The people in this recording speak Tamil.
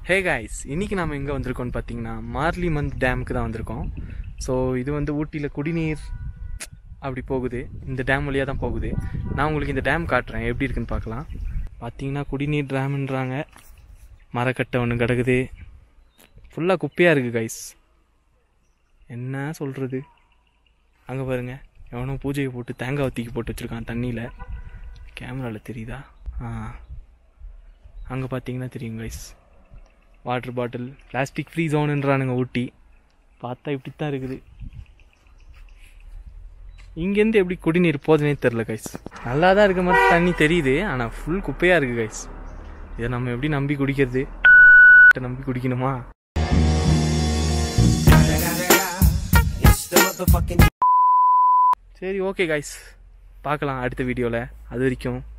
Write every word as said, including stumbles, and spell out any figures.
ஹே காய்ஸ், இன்றைக்கி நம்ம எங்கே வந்திருக்கோம்னு பார்த்தீங்கன்னா மார்லிமந்த் டேமுக்கு தான் வந்திருக்கோம். ஸோ இது வந்து ஊட்டியில் குடிநீர் அப்படி போகுது, இந்த டேம் வழியாக தான் போகுது. நான் உங்களுக்கு இந்த டேம் காட்டுறேன், எப்படி இருக்குன்னு பார்க்கலாம். பார்த்தீங்கன்னா குடிநீர் டேம்ன்றாங்க, மரக்கட்டை ஒன்று கிடக்குது, ஃபுல்லாக குப்பையாக இருக்குது காய்ஸ். என்ன சொல்கிறது, அங்கே பாருங்கள், எவனோ பூஜையை போட்டு தேங்காய் ஊற்றிக்கு போட்டு வச்சுருக்கான் தண்ணியில். கேமராவில் தெரியுதா? ஆ, அங்கே பார்த்தீங்கன்னா தெரியும் guys, water bottle plastic free ஜோனுன்றானுங்க ஊட்டி. பார்த்தா இப்படி தான் இருக்குது. இங்கேருந்து எப்படி குடிநீர் போதுனே தெரில கைஸ். நல்லா தான் இருக்க மாதிரி தண்ணி தெரியுது, ஆனால் ஃபுல் குப்பையாக இருக்குது கைஸ். இதை நம்ம எப்படி நம்பி குடிக்கிறது? நம்பி குடிக்கணுமா? சரி, ஓகே கைஸ், பார்க்கலாம் அடுத்த வீடியோவில். அது வரைக்கும்